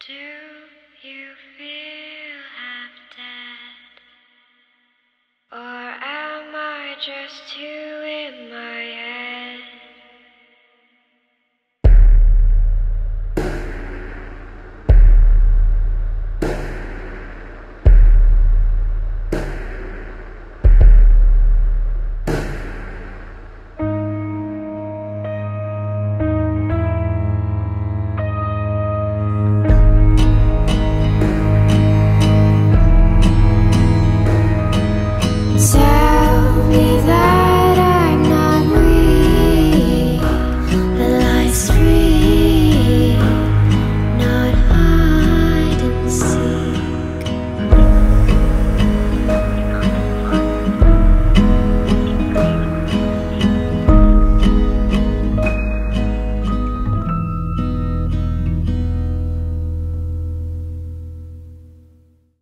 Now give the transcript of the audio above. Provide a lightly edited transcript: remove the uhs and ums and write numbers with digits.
Do you feel half dead? Or am I just too in my